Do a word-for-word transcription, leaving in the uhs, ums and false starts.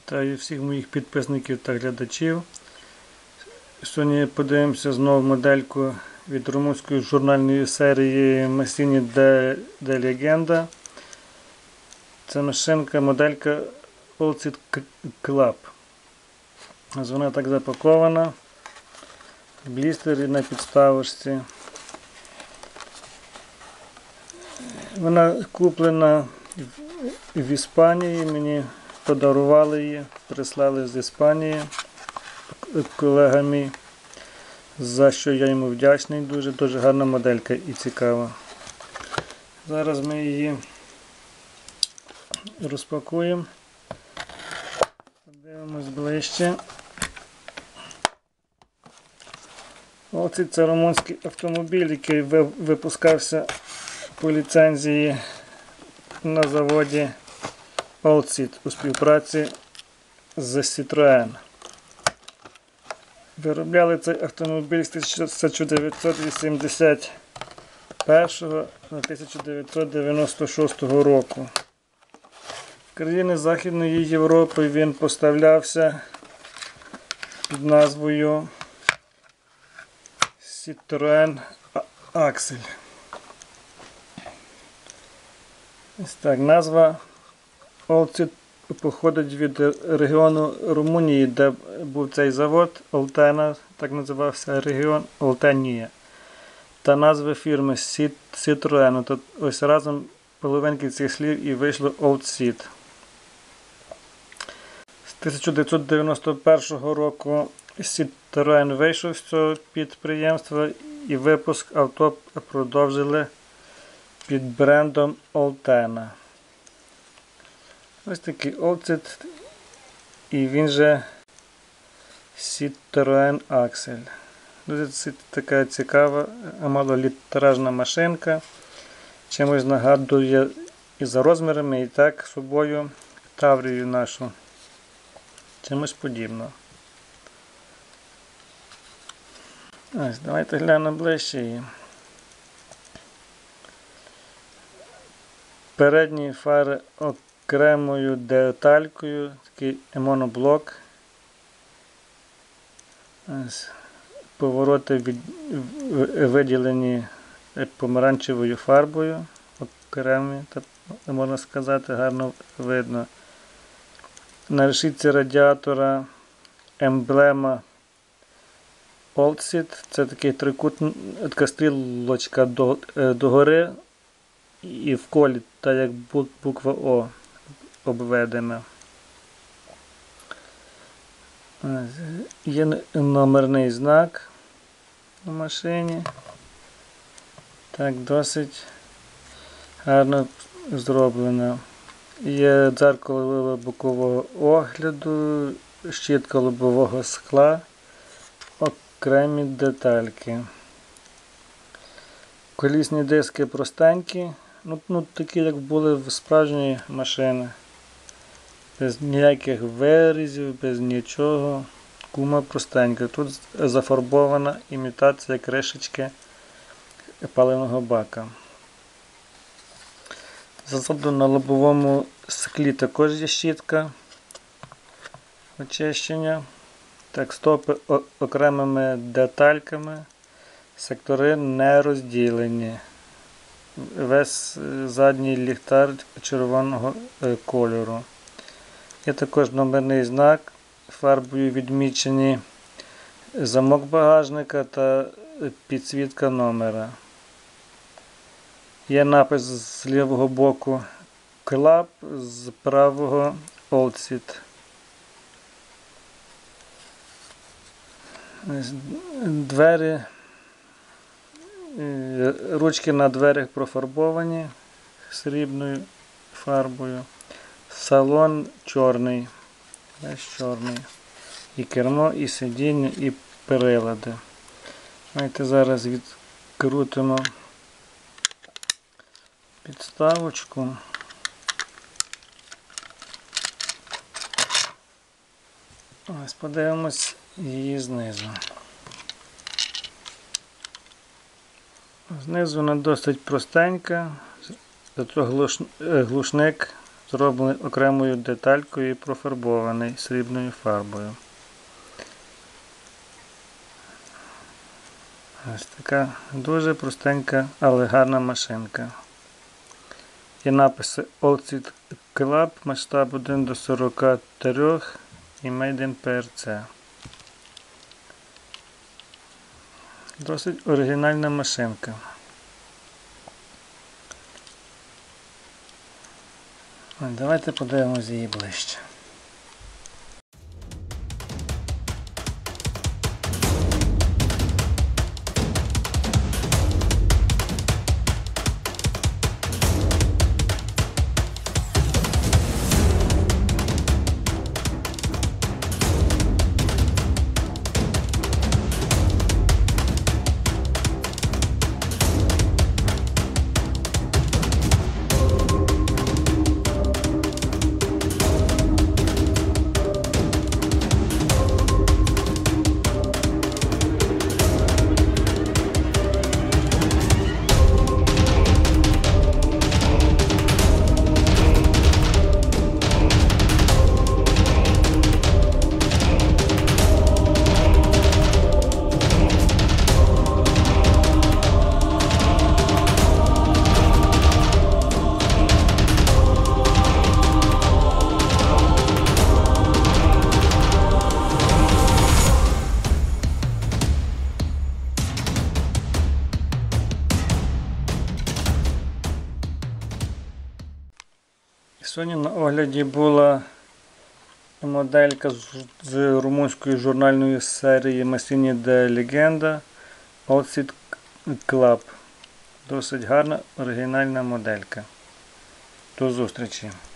Вітаю всіх моїх підписників та глядачів. Сьогодні подивимося знову модельку від румунської журнальної серії Massini de Legenda. Це машинка, моделька Allseat Club. Ось вона так запакована. Блістери на підставочці. Вона куплена в Іспанії, мені подарували її, прислали з Іспанії колега мій, за що я йому вдячний. Дуже дуже гарна моделька і цікава. Зараз ми її розпакуємо, подивимось ближче. Оце це румунський автомобіль, який випускався по ліцензії на заводі Allseat у співпраці з Citroën. Виробляли цей автомобіль з тисяча дев'ятсот вісімдесят першого до тисяча дев'ятсот дев'яносто шостого року. В країни Західної Європи він поставлявся під назвою Citroën Axel. Ось так, назва Allseat походить від регіону Румунії, де був цей завод, Олтена, так називався регіон Олтенія. Та назви фірми Citroën. Тут ось разом половинки цих слів і вийшло Allseat. З тисяча дев'ятсот дев'яносто першого року Citroën вийшов з цього підприємства і випуск авто продовжили під брендом Олтена. Ось такий Allseat, і він же Citroën Axel. Дуже така цікава, малолітражна машинка. Чимось нагадує і за розмірами, і так собою Таврію нашу. Чимось подібно. Ось, давайте глянемо ближче її. Передні фари окремою деталькою, такий моноблок. Ось, повороти від, виділені помаранчевою фарбою, окремі, так можна сказати, гарно видно. На решітці радіатора емблема Allseat, це такий трикутна, така стрілочка до, догори і в колі, так як буква О обведена. Є номерний знак на машині. Так, досить гарно зроблено. Є дзеркало бокового огляду, щітка лобового скла, окремі детальки. Колісні диски простенькі, ну, ну такі як були в справжньої машини. Без ніяких вирізів, без нічого. Гума простенька. Тут зафарбована імітація кришечки паливного бака. Ззаду на лобовому склі також є щітка очищення. Так, стопи окремими детальками. Сектори не розділені. Весь задній ліхтар червоного кольору. Є також номерний знак, фарбою відмічені замок багажника та підсвітка номера. Є напис з лівого боку Club, з правого Allseat. Двері, ручки на дверях профарбовані срібною фарбою. Салон чорний, весь чорний. І кермо, і сидіння, і прилади. Давайте зараз відкрутимо підставочку. Ось подивимось її знизу. Знизу вона досить простенька, зато глушник зроблений окремою деталькою і профарбований срібною фарбою. Ось така дуже простенька, але гарна машинка. Є написи Allseed Club, масштаб один до сорока три і Made in пі ар сі. Досить оригінальна машинка. Давайте подивимось її ближче. Сьогодні на огляді була моделька з румунської журнальної серії Massini de Legenda Allseed Club. Досить гарна оригінальна моделька. До зустрічі!